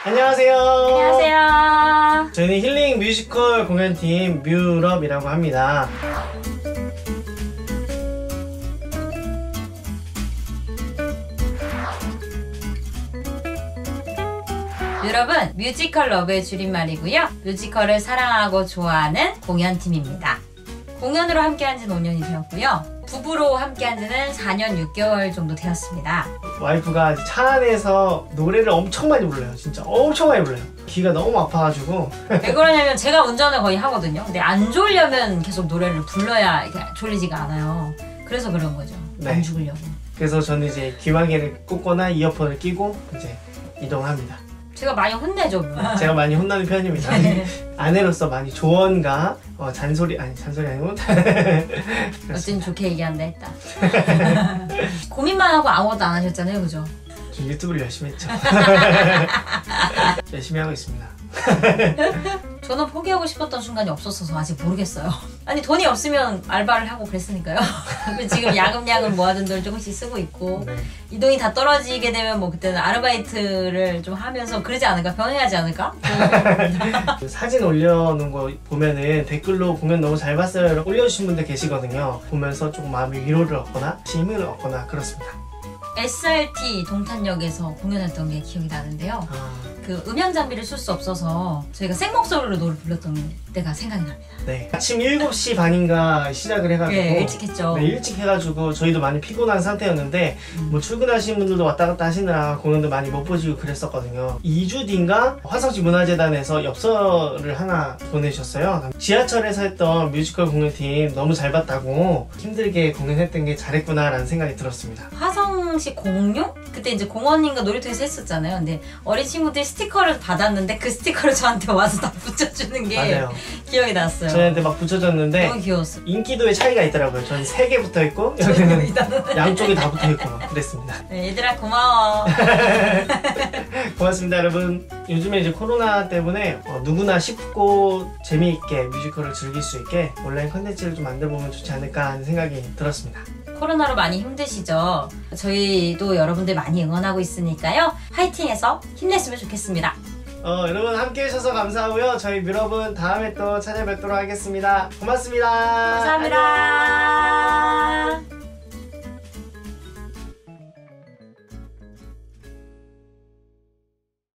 안녕하세요. 안녕하세요. 저희는 힐링 뮤지컬 공연팀 뮤럽이라고 합니다. 뮤럽은 뮤지컬 러브의 줄임말이고요. 뮤지컬을 사랑하고 좋아하는 공연팀입니다. 공연으로 함께한 지는 5년이 되었고요. 부부로 함께한 지는 4년 6개월 정도 되었습니다. 와이프가 차 안에서 노래를 엄청 많이 불러요. 진짜 엄청 많이 불러요. 귀가 너무 아파가지고. 왜 그러냐면 제가 운전을 거의 하거든요. 근데 안 졸려면 계속 노래를 불러야 졸리지가 않아요. 그래서 그런 거죠. 네. 안 죽으려고. 그래서 저는 이제 귀마개를 꽂거나 이어폰을 끼고 이제 이동합니다. 제가 많이 혼내죠. 제가 많이 혼나는 편입니다. 아내로서 많이 조언과 잔소리 아니고 어쨌든 좋게 얘기한다 했다. 고민만 하고 아무것도 안 하셨잖아요, 그죠? 저 유튜브를 열심히 했죠. 열심히 하고 있습니다. 저는 포기하고 싶었던 순간이 없었어서 아직 모르겠어요. 아니 돈이 없으면 알바를 하고 그랬으니까요. 지금 야금야금 모아둔 돈을 조금씩 쓰고 있고 네. 이 돈이 다 떨어지게 되면 뭐 그때는 아르바이트를 좀 하면서 그러지 않을까? 병행하지 않을까? 사진 올려놓은 거 보면은 댓글로 공연 너무 잘 봤어요 올려주신 분들 계시거든요. 보면서 조금 마음의 위로를 얻거나 힘을 얻거나 그렇습니다. SRT 동탄역에서 공연했던 게 기억이 나는데요. 그 음향 장비를 쓸 수 없어서 저희가 생목소리로 노래 불렀던 때가 생각이 납니다. 네. 아침 7시 반인가 시작을 해가지고 네, 일찍 했죠. 네, 일찍 해가지고 저희도 많이 피곤한 상태였는데 뭐 출근하시는 분들도 왔다 갔다 하시느라 공연도 많이 못 보시고 그랬었거든요. 2주 뒤인가 화성시 문화재단에서 엽서를 하나 보내주셨어요. 지하철에서 했던 뮤지컬 공연팀 너무 잘 봤다고 힘들게 공연했던 게 잘했구나 라는 생각이 들었습니다. 화성시 공룡? 그때 이제 공원인가 놀이터에서 했었잖아요. 근데 어린 친구들이 스티커를 받았는데 그 스티커를 저한테 와서 다 붙여주는 게 맞아요. 기억이 났어요. 저희한테 막 붙여줬는데 너무 귀여웠어요. 인기도의 차이가 있더라고요. 저는 3개 붙어있고 여기는 양쪽이 다 붙어있고 막 그랬습니다. 네, 얘들아 고마워. 고맙습니다 여러분. 요즘에 이제 코로나 때문에 누구나 쉽고 재미있게 뮤지컬을 즐길 수 있게 온라인 컨텐츠를 좀 만들어보면 좋지 않을까 하는 생각이 들었습니다. 코로나로 많이 힘드시죠? 저희도 여러분들 많이 응원하고 있으니까요. 화이팅해서 힘냈으면 좋겠습니다. 여러분 함께 해주셔서 감사하고요. 저희 뮤럽은 다음에 또 찾아뵙도록 하겠습니다. 고맙습니다. 감사합니다.